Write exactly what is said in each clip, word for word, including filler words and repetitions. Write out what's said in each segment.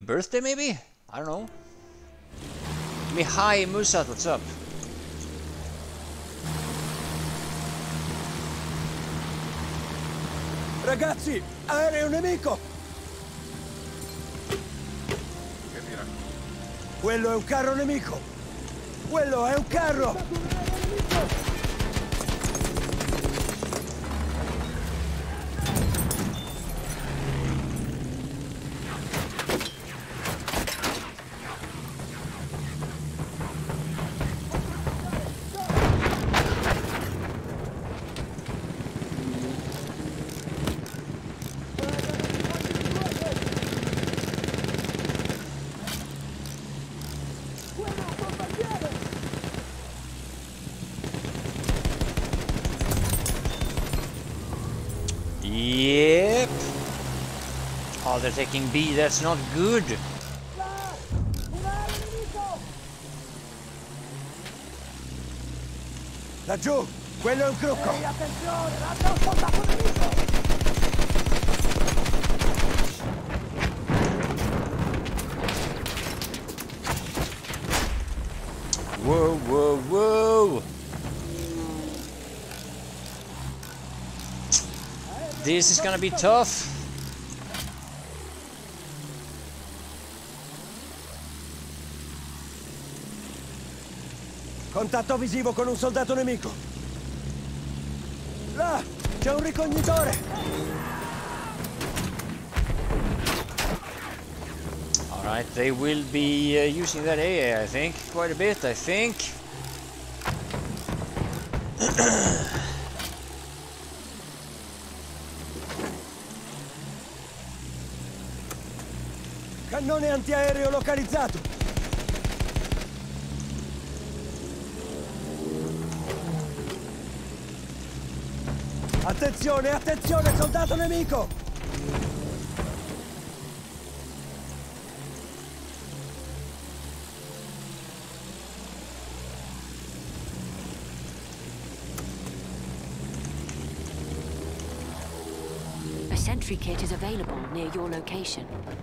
birthday maybe? I don't know. Me hi Musat, what's up? Ragazzi, aereo nemico! Che tira? Quello è un carro nemico! Quello è un carro! Yep. Oh, they're taking B. That's not good. Laggiù, quello è un crocco. Ehi, attenzione, lancia un soldato nemico! Whoa, whoa, whoa. This is gonna be tough. Contatto visivo con un soldato nemico. Là, c'è un ricognitore. Alright, they will be uh, using that A I, I think. Quite a bit, I think. Cannone antiaereo localizzato. Attenzione, attenzione, soldato nemico! A sentry kit is available near your location.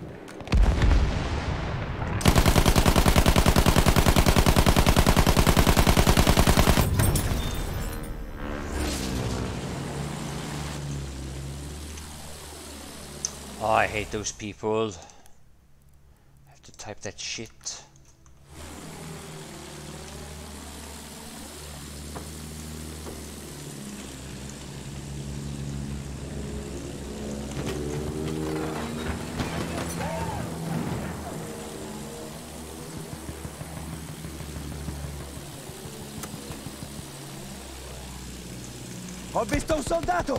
Oh, I hate those people. I have to type that shit. Ho visto un soldato!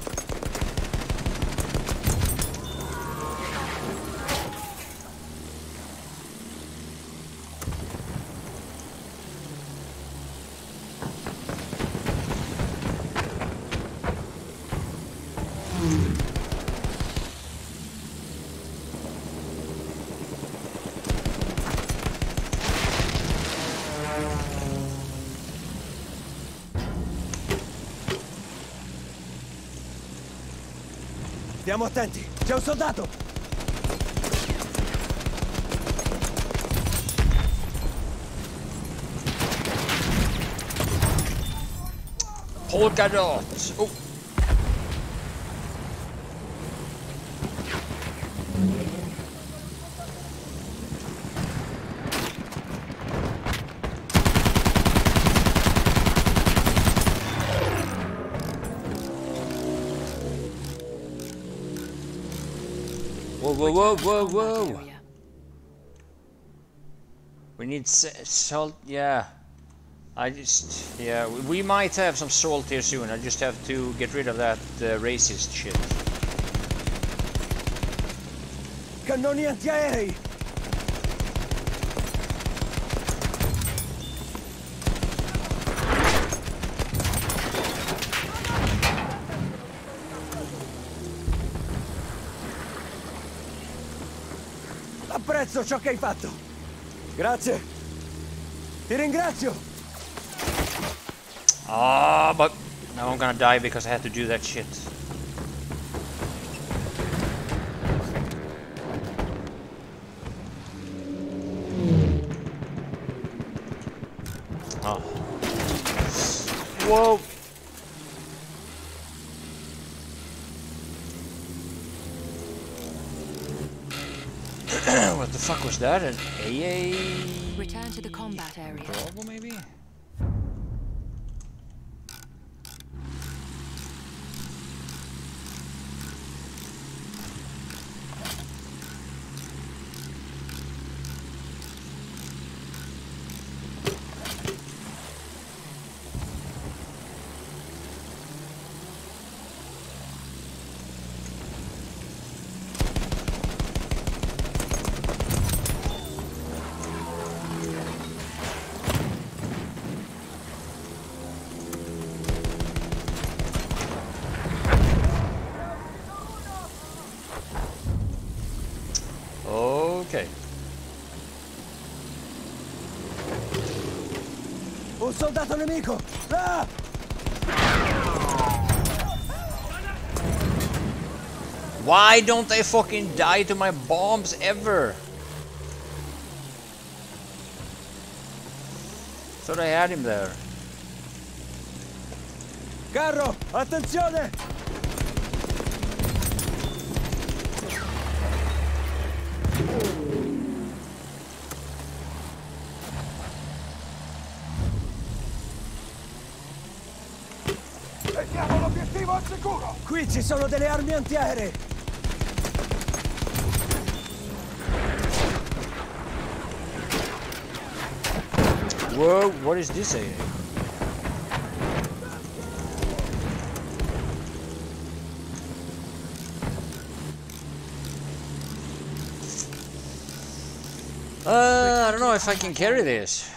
Stiamo attenti, c'è un soldato! Polka dot! Oh! Whoa, whoa, whoa, whoa, whoa! We need salt, yeah. I just, yeah, we might have some salt here soon. I just have to get rid of that uh, racist shit. Cannoni antiaerei! Apprezzo ciò che hai fatto! Grazie! Ti ringrazio! Ah, but now I'm gonna die because I had to do that shit. Oh. Whoa! What the fuck was that? An A A? Return to the combat area. Bravo, maybe? Okay. Un soldato nemico! Ah! Why don't they fucking die to my bombs ever? Thought I had him there. Carro, attenzione! Mettiamo l'obiettivo al sicuro! Qui ci sono delle armi antiaeree! Whoa, what is this A A? Uh, I don't know if I can carry this.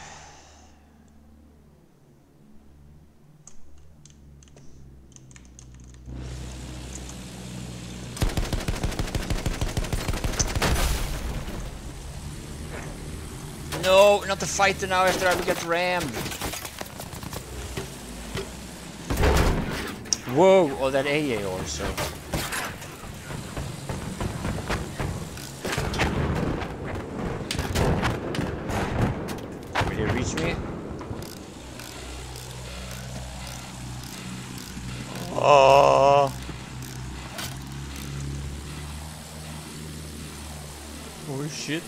No, not the fighter now after I get rammed. Whoa, oh that A A also. Will he reach me? Oh. Oh shit.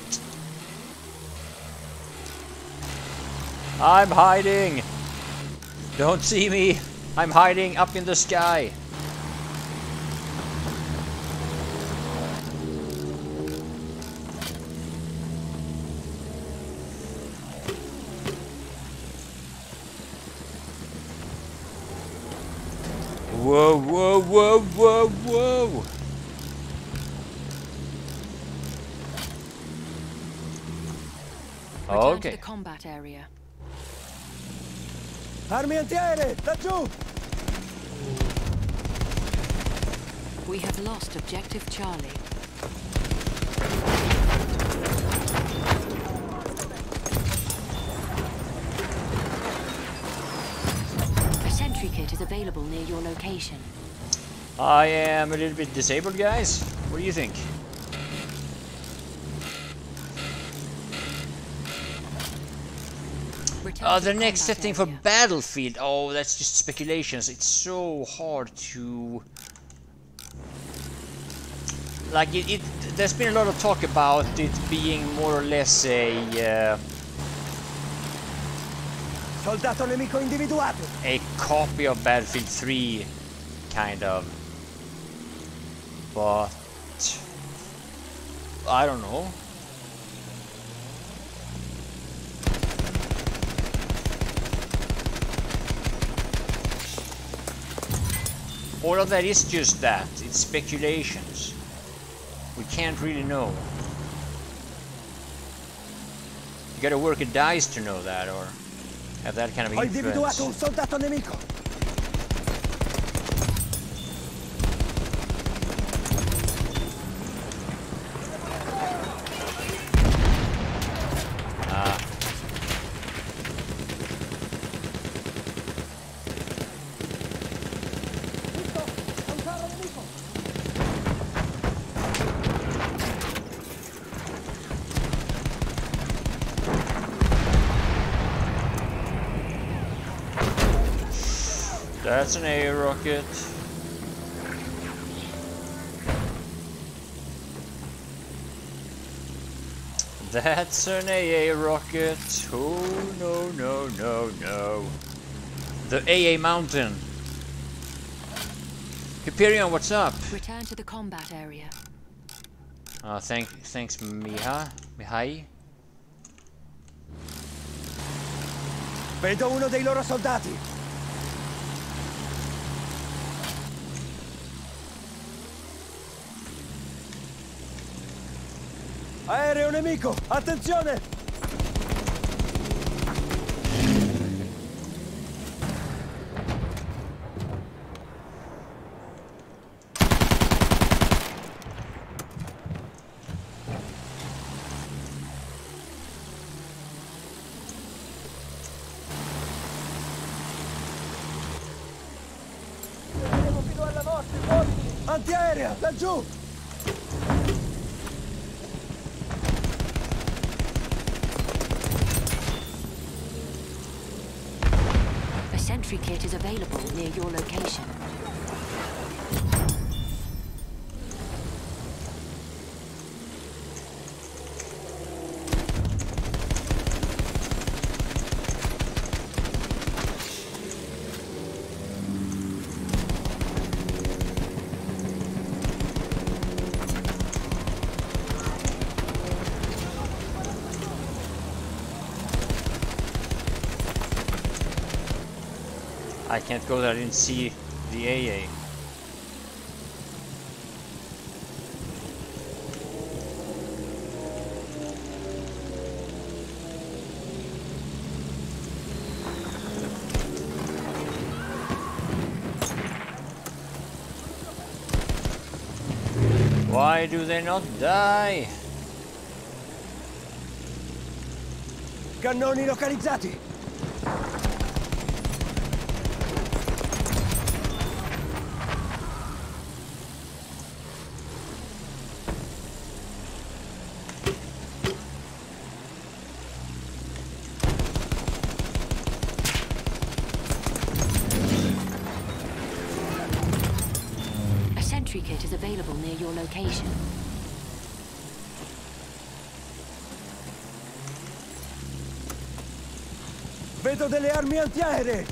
I'm hiding! Don't see me! I'm hiding up in the sky! Whoa, whoa, whoa, whoa, whoa! Return Okay. to the combat area. Armi antiaeree, laggiù! We have lost objective Charlie. A sentry kit is available near your location. I am a little bit disabled, guys. What do you think? Return Uh, to the next combat setting for area. Battlefield. Oh, that's just speculations. It's so hard to... Like, it, it there's been a lot of talk about it being more or less a... Uh, Soldato nemico individuato! a copy of Battlefield three, kind of. But... I don't know. All of that is just that. It's speculations. We can't really know. You gotta work a dice to know that, or have that kind of Ho influence. individuato un soldato nemico! Ah. That's an A A rocket. That's an A A rocket. Oh, no, no, no, no. The A A mountain. Hyperion, what's up? Return to the combat area. Uh, thank, thanks, Miha. Mihai. Vedo uno dei loro soldati. Aereo nemico, attenzione! Fino alla morte, uomini! Antiaerea, laggiù! A sentry kit is available near your location. I can't go there, I didn't see the A A. Why do they not die? Cannoni localizzati! A sentry kit is available near your location. Vedo delle armi antiaeree!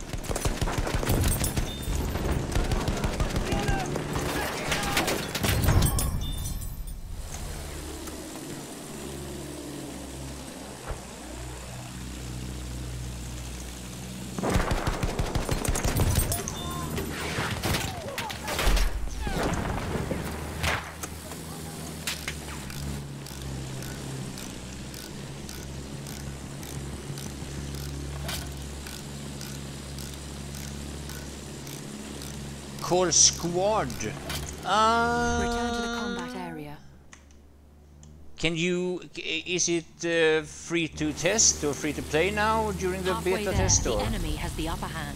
Call squad. Uh, Return to the combat area. Can you? Is it uh, free to test or free to play now during the Halfway beta there, test? the Or enemy has the upper hand.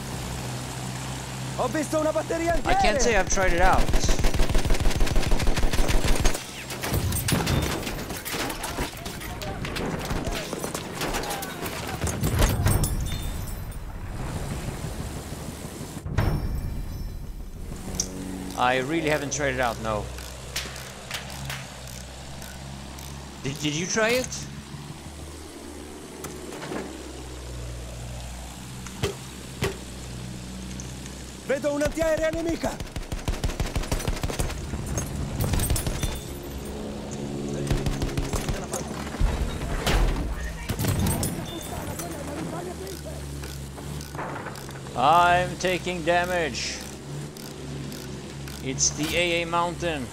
Ho visto una batteria I antiaerea! can't say I've tried it out. I really haven't tried it out, no. Did, did you try it? Vedo un'antiaerea nemica! I'm taking damage. It's the A A mountain.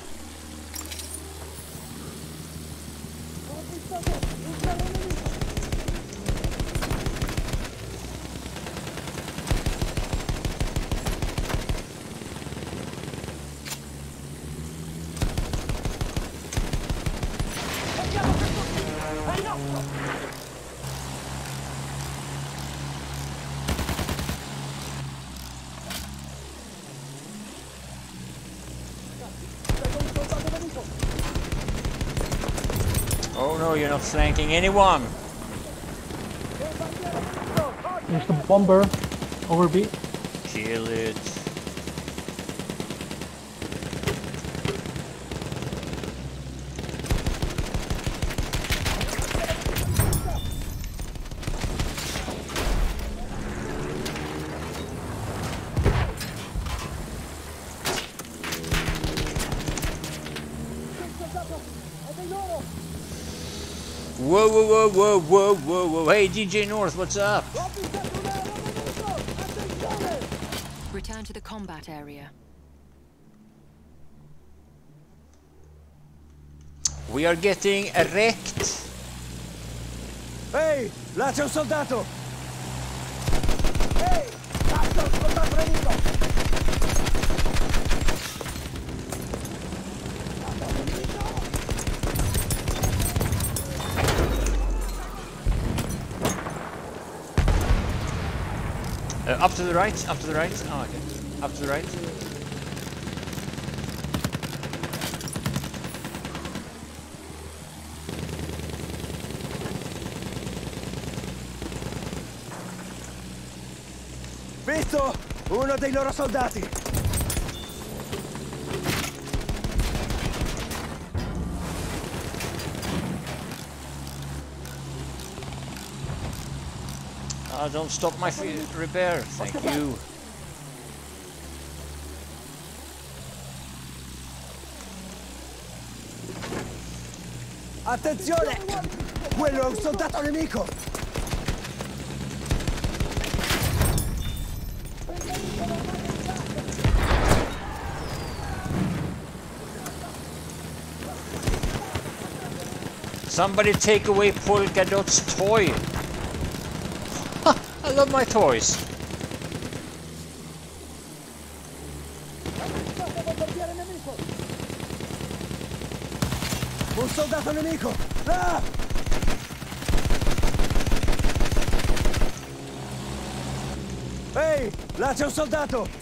Oh no, you're not flanking anyone. There's the bomber over B. Shit. Kill it. Whoa, whoa, whoa, whoa, whoa, whoa, whoa. Hey, D J North, what's up? Return to the combat area. We are getting wrecked. Ehi, là c'è un soldato! Ehi, cazzo, un soldato nemico! Uh, up to the right, up to the right. Oh, okay. Up to the right. Visto? Uno dei loro soldati! Uh, don't stop my f repair, thank you. Attenzione! Quello è un soldato nemico! Somebody take away Polka Dot's toy. I love my toys. Un soldato nemico! Ah! Ehi, là c'è un soldato!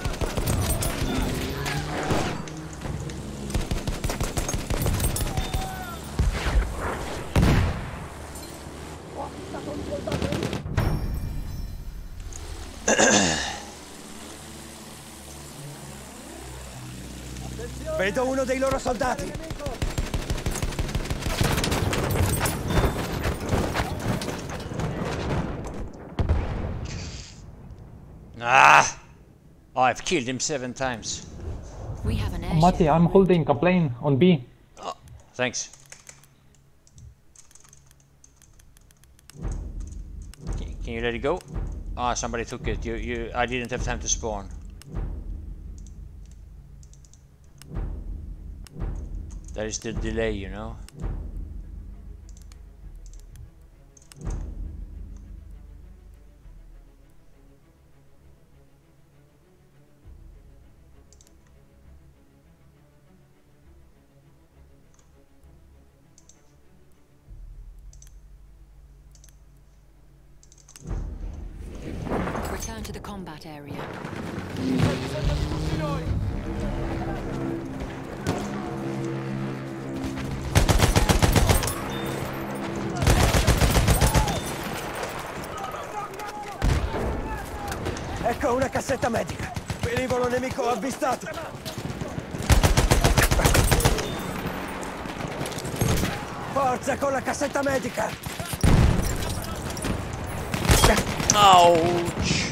Vedo uno dei loro soldati! Ah! Oh, I've killed him seven times. We have an airship. Mati, I'm holding a plane on B. Oh, thanks. Can, can you let it go? Ah, oh, somebody took it. You, you. I didn't have time to spawn. That is the delay, you know. Return to the combat area. Ecco una cassetta medica. Velivolo nemico avvistato. Forza con la cassetta medica. Ouch!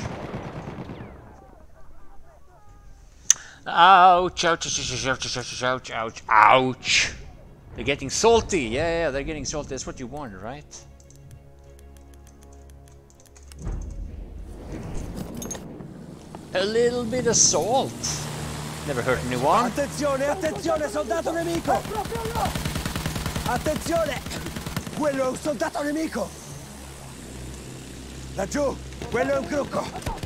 Ouch! Ouch! Ouch! Ouch! Ouch! Ouch! Ouch! Ouch! Ouch! They're getting salty. Yeah, yeah, they're getting salty. That's what you want, right? A little bit of salt. Never hurt anyone. Attenzione, attenzione, soldato nemico! Attenzione! Quello è un soldato nemico! Laggiù, quello è un crocco!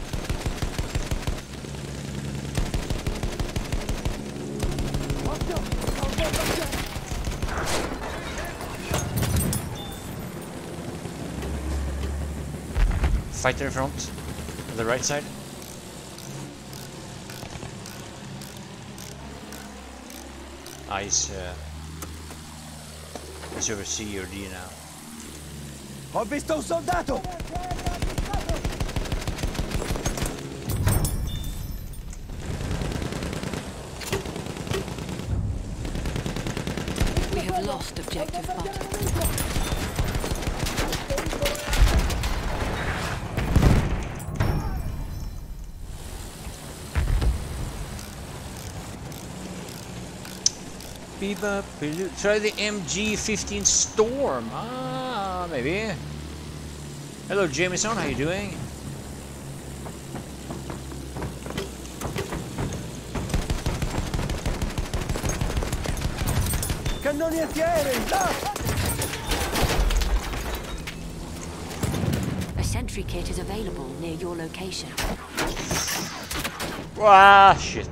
Fighter in front, on the right side. Ah, he's, uh, he's over C or D now. Ho visto un soldato! lost objective button. Bebop, try the M G fifteen Storm. Ah, maybe. Hello, Jameson. How you doing? Cannoni antiaerei, là! A sentry kit is available near your location. Ah, shit.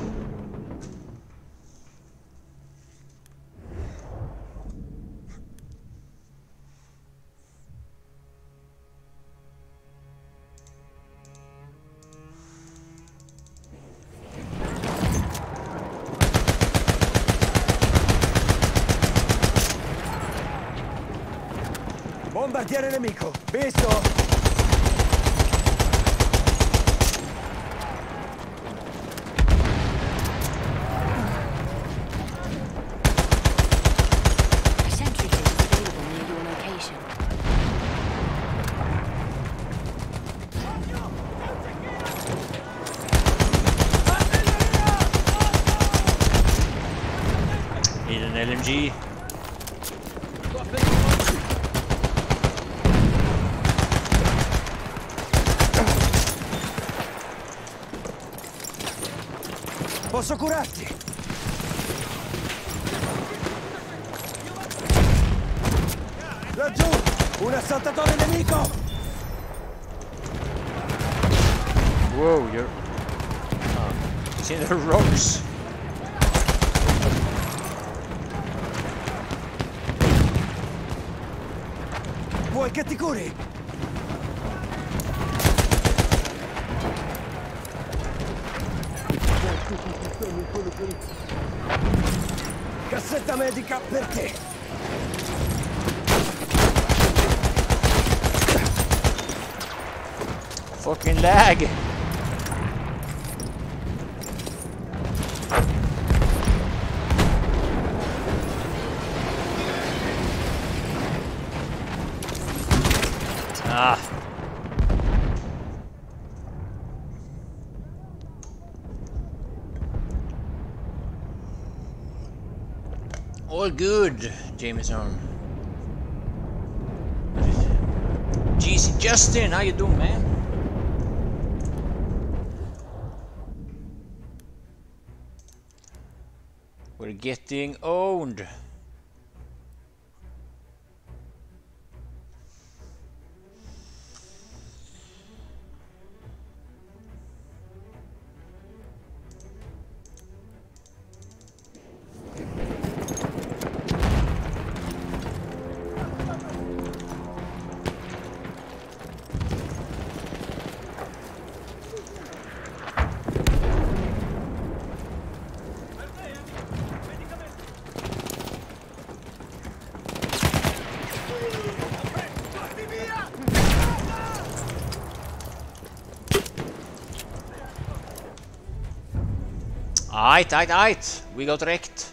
Bombardiere nemico, visto? A sentry kit is available near your location. Need an L M G. Posso curarti? Laggiù! Un assaltatore nemico! Whoa, you're... Oh. See the rocks? Vuoi che ti curi? Cassetta medica per te! Fucking lag! Ah! All good, Jameson. G C Justin, how you doing, man? We're getting owned. Aight, aight, aight. We got wrecked.